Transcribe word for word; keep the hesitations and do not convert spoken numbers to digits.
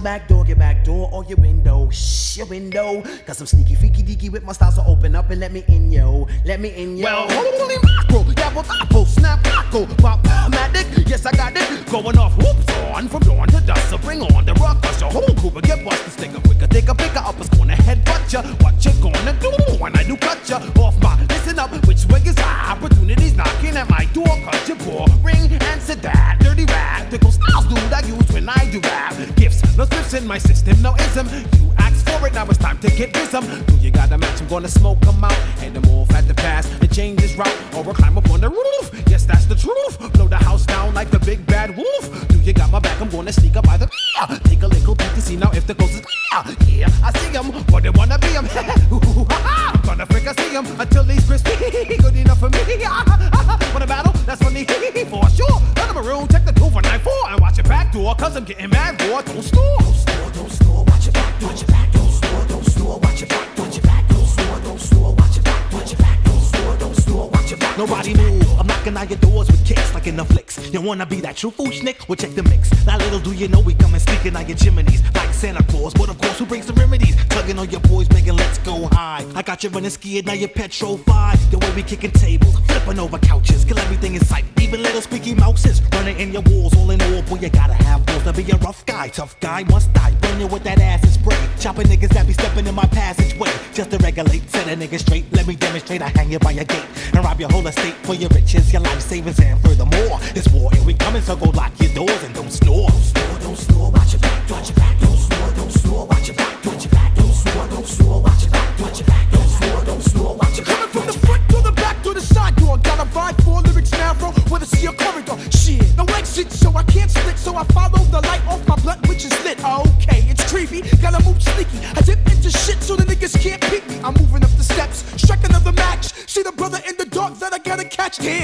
back door, your back door or your window. Shh, your window. Cause I'm sneaky, freaky, deaky with my style, so open up and let me in, yo. Let me in, yo. Well, holy mackerel, dabble, apple, snap, crackle, pop, matic. Yes, I got it. Going off, whoops, on from dawn to dusk. So bring on the rock, cause your whole crew will get busted. Stick a quicker, take a picker up, it's gonna headbutt ya. What you gonna do when I do cut ya off my? Listen up, which way is I? Opportunities knocking at my door, cause you're boring. Answer that, dirty rap. Tickle styles, dude, I use when I do rap. Gifts, no slips in my system, no ism. You asked for it, now it's time to get rhythm. Do you got a match? I'm gonna smoke them out. Hand them off at the pass and change this route. Or I'll climb up on the roof. Yes, that's the truth. Blow the house down like the big bad wolf. Do you got my back? I'm gonna sneak up by the take a little peek to see now if the ghost is yeah, I see him, but they wanna be him. Gonna freak, I see him until he's crispy. Good enough for me. Wanna battle? That's funny for sure. Let him maroon, take the two for nine four and watch your back door, cause I'm getting mad, boy. Don't snore. Don't snore, don't snore, watch your back door. Watch your back, don't snore, don't snore, watch your back door. Watch your back, don't snore, don't snore, watch your back door. Watch your back, don't snore, don't snore, watch your back. Nobody move, I'm knocking on your doors with kicks like in the flicks. You wanna be that true fool schnick? Well, check the mix. Now little do you know we coming sneaking on your chimneys like Santa Claus, but of course who brings the remedies? Tugging on your boys, making let's go high. I got you running scared, now you're petrified. The way we kicking tables, flipping over couches, kill everything in sight, even little squeaky mouses running in your walls. All in all, boy, you gotta have balls to be a rough guy. Tough guy must die, burn you with that acid spray. Chopping niggas that be stepping in my passageway, just to regulate, set a nigga straight. Let me demonstrate, I hang you by your gate and rob your whole estate for your riches, your life savings, and furthermore, it's war and we coming, so go lock your doors and don't snore. Don't snore, don't snore, watch your back door. Watch your back, don't snore, don't snore, watch your back door. Watch your back, don't snore, don't snore, watch your back door. Watch your back, don't snore, don't snore, watch your back. Coming from the front to the back to the side door. Got a vibe for lyrics narrow, wanna see a corridor. Shit, no exit, so I can't split. So I follow the light off my blunt, which is lit. Okay, it's creepy, gotta move sneaky. I dip into shit so the niggas can't peek me. I'm moving up the steps, strike another match. See the brother in the dark that I gotta catch. Damn.